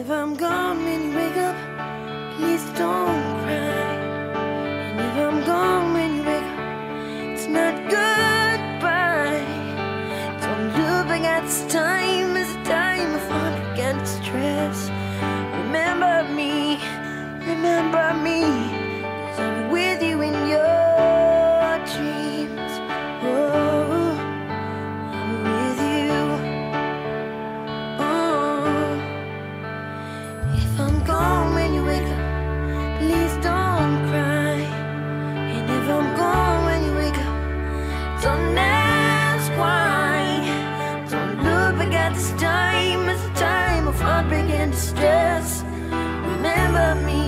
if I'm gone when you wake up, please don't cry. And if I'm gone when you wake up, it's not goodbye. Don't look back at this time as a time of heartbreak and distress. Remember me, 'cause I'll be with you in your dreams. Oh, I'll be with you. Oh, if I'm gone when you wake up, please don't cry. And if I'm gone when you wake up, don't ask why. Don't look back at this time as a time of heartbreak and distress. Remember me,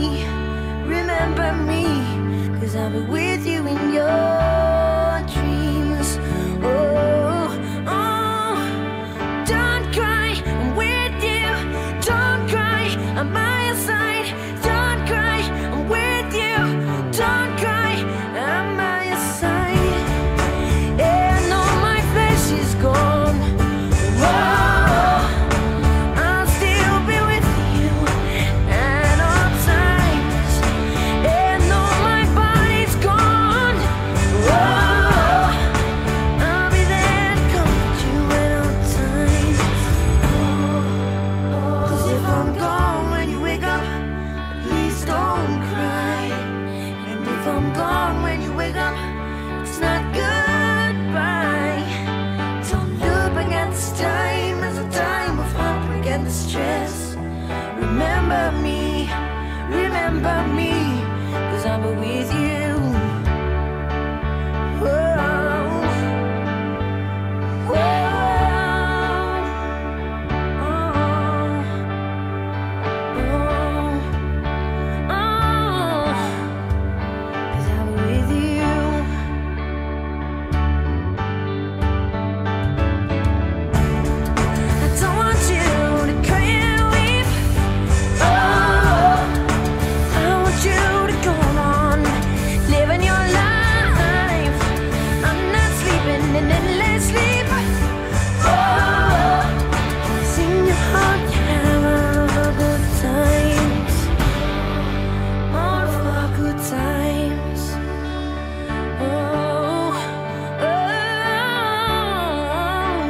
'cause I'll be with you in your dreams. Oh, oh, don't cry, I'm with you. Don't cry, I'm by your side. Don't cry, I'm with you. Don't cry, I'm by your side. And all my flesh is gone. Whoa, I'll still be with you at all times. And all my body's gone. Whoa, I'll be there to comfort you at all times. 'Cause if I'm gone when you wake up, please don't cry. And if I'm gone when you wake up, it's not goodbye. Don't look back at this time as a time of heartbreak and distress. Remember me, 'cause I'll be with you. Whoa, whoa, oh, oh, oh, 'cause I'll be with you. I don't want you to cry and weep. Oh, I want you to go on, living your life. I'm not sleeping in endless sleep. Oh, sing your heart, you have all the good times. All of our good times. Oh, oh,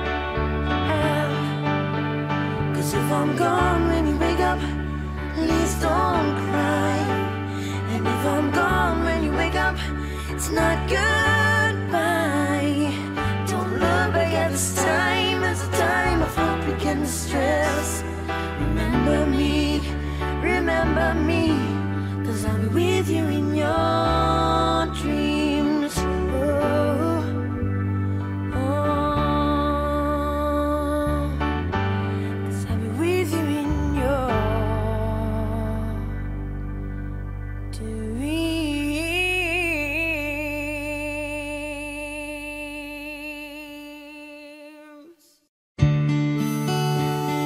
'cause if I'm gone when you wake up, please don't cry. And if I'm gone when you wake up, it's not goodbye. Don't look back at this time as a time of heartbreak and distress. Remember me, 'cause I'll be with you in your dreams. Oh, oh, 'cause I'll be with you in your dreams.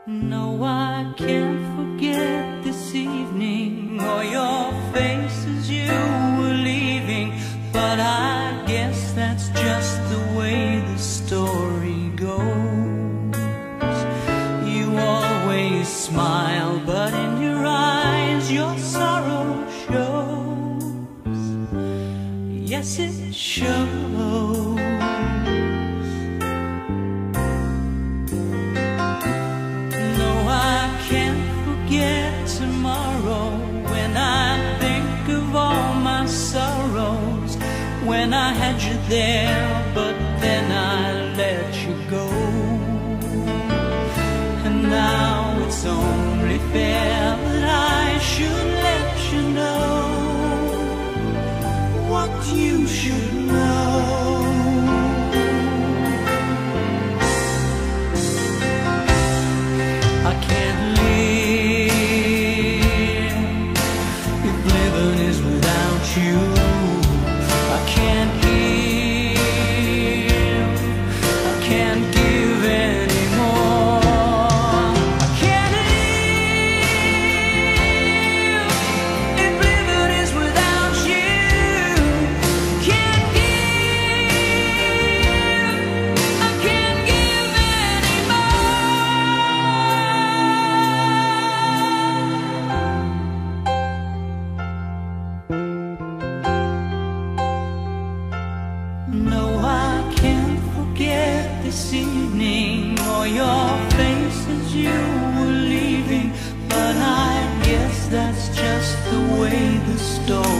No, I can't forget this evening or your face as you were leaving, but I guess that's just the way the story goes. You always smile, but in your eyes your sorrow shows. Yes, it shows. Tomorrow, when I think of all my sorrows, when I had you there, but then I let you go. And now it's only fair that I should let you know what you should know. I can't you. I can't give, I can't give anymore. I can't live if living is without you. Can't give, I can't give No, I can't forget this evening or your face as you were leaving, but I guess that's just the way the story